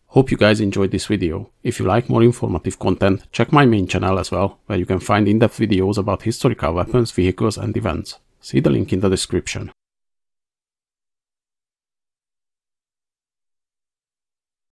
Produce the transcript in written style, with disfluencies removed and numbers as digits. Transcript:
Hope you guys enjoyed this video. If you like more informative content, check my main channel as well, where you can find in-depth videos about historical weapons, vehicles and events. See the link in the description.